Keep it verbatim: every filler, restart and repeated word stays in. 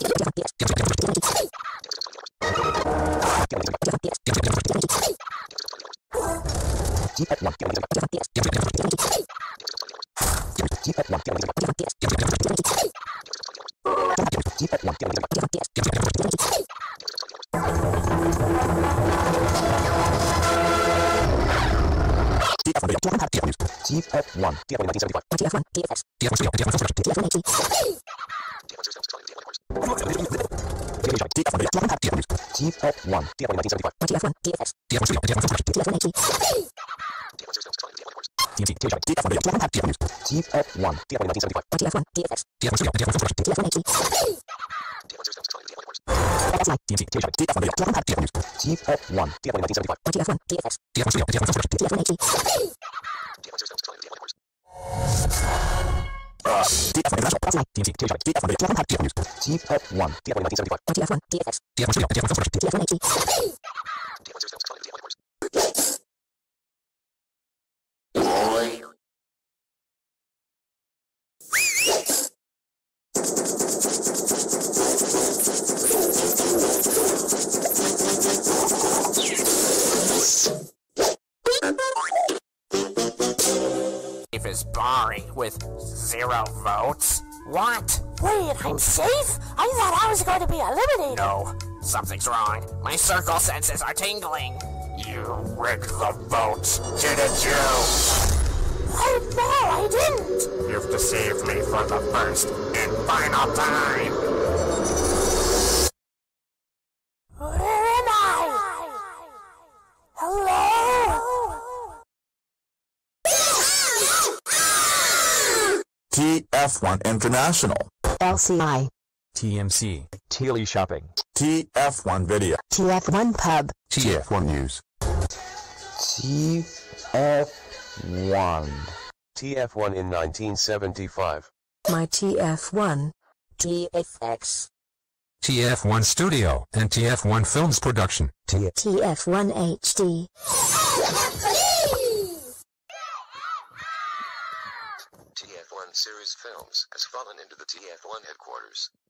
T F one. T F one. T F one. T F one. T F one nineteen seventy-five. T F one. T F S. T F one Studio. T F one First. T F one eighteen. T F one. T F one. T F one nineteen seventy-five. T F one. T F S. T F one Studio. T F one First. T F one eighteen. T F one. T F one. T F one nineteen seventy-five. T F one. T F S. T F one Studio. T F one First. T F one eighteen. T F one. T F one. T F one nineteen seventy-five. T F one. T F S. T F one Studio. T F one First. T F one eighteen. T F one International. T F one. T F one. T F one. T F one nineteen seventy-five. T F one. T F S. T F one Studio. T F one First. T F one eighteen. Safe is boring with zero votes. What? Wait, I'm safe? I thought I was going to be eliminated. No, something's wrong. My circle senses are tingling. You rigged the votes, didn't you? Oh no, I didn't. You've deceived me for the first and final time. Where am I? Hello? T F one International. L C I. T M C. Tele Shopping. T F one Video. T F one Pub. T F one News. T F one. T F one in nineteen seventy-five. My T F one. T F X. T F one Studio and T F one Films Production. T F one H D. T F one Series Films has fallen into the T F one headquarters.